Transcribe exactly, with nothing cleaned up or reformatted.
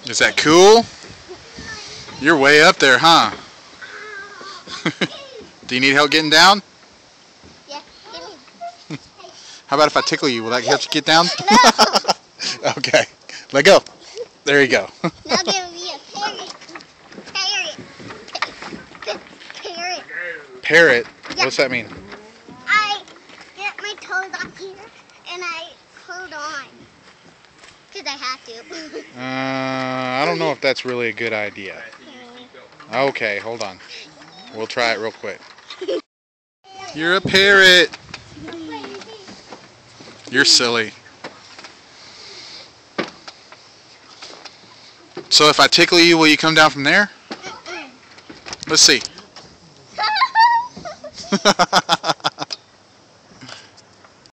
Is that cool? You're way up there, huh? Do you need help getting down? Yeah. How about if I tickle you? Will that help you get down? No. Okay. Let go. There you go. Now give me a parrot. Parrot. Parrot. Parrot? Yeah. What's that mean? I get my toes off here and I hold on. Because I have to. Uh, I don't know if that's really a good idea. Okay, hold on. We'll try it real quick. You're a parrot. You're silly. So if I tickle you, will you come down from there? Let's see.